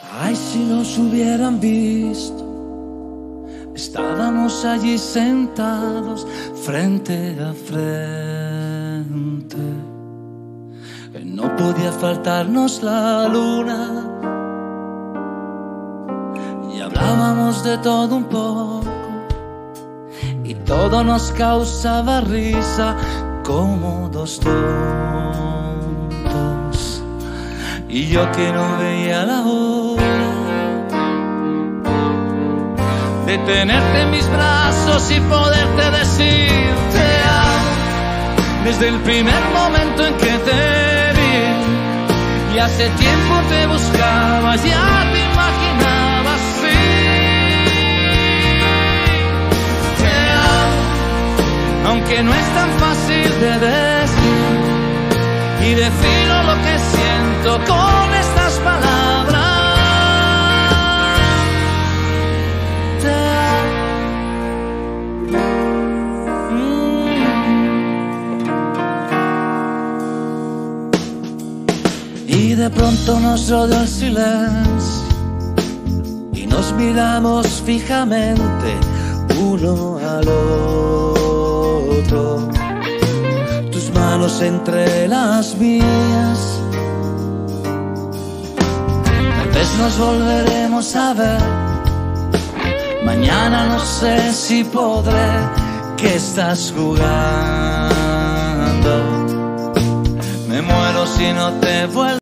Ay, si nos hubieran visto, estábamos allí sentados frente a frente. No podía faltarnos la luna y hablábamos de todo un poco y todo nos causaba risa como dos tontos. Y yo que no veía la hora de tenerte en mis brazos y poderte decir te amo desde el primer momento en que te vi. Y hace tiempo te buscaba, ya te imaginaba así. Te amo, aunque no es tan fácil de decir, y defino lo que siento con estas palabras. Y de pronto nos rodeó el silencio y nos miramos fijamente uno al otro, tus manos entre las mías. Tal vez nos volveremos a ver, mañana no sé si podré. ¿Qué estás jugando? Me muero si no te vuelvo.